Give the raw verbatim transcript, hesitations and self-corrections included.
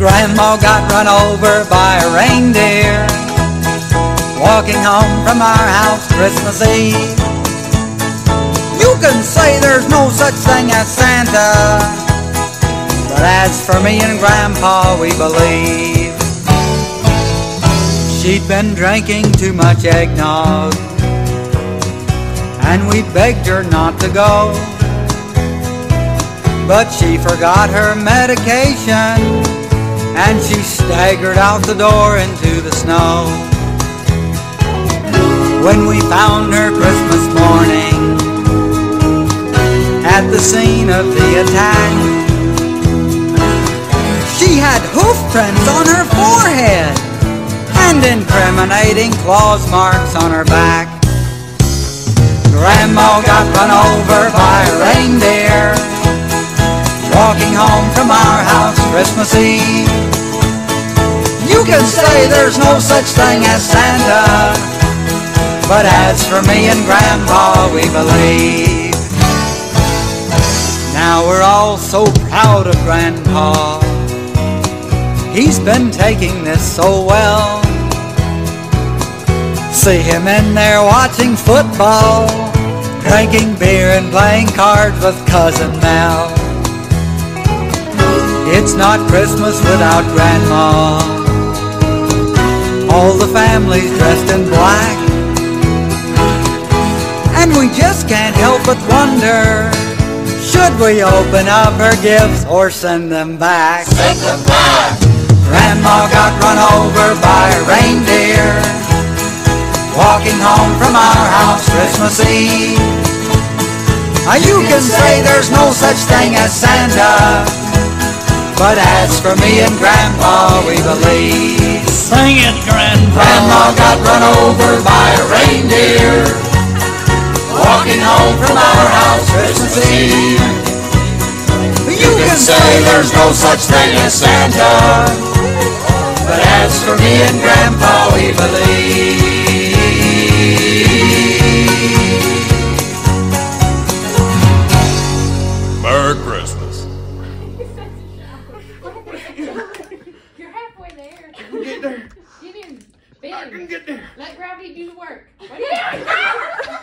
Grandma got run over by a reindeer walking home from our house Christmas Eve. You can say there's no such thing as Santa, but as for me and Grandpa, we believe. She'd been drinking too much eggnog, and we begged her not to go, but she forgot her medication, and she staggered out the door into the snow. When we found her Christmas morning at the scene of the attack, she had hoof prints on her forehead and incriminating claws marks on her back. Grandma got run over by a reindeer walking home from our house Christmas Eve. You can say there's no such thing as Santa, but as for me and Grandpa, we believe. Now we're all so proud of Grandpa. He's been taking this so well. See him in there watching football, drinking beer and playing cards with Cousin Mel. It's not Christmas without Grandma. All the family's dressed in black, and we just can't help but wonder, should we open up her gifts or send them back? Send them back! Grandma got run over by a reindeer walking home from our house Christmas Eve. Now you can say there's no such thing as Santa, but as for me and Grandpa, we believe. Sing it, Grandpa! Grandma got run over by a reindeer walking home from our house Christmas Eve. You can say there's no such thing as Santa, but as for me and Grandpa, we believe. Merry Christmas. You're halfway there. I can get there. Get in. I can get there. Let gravity do the work. What are you doing?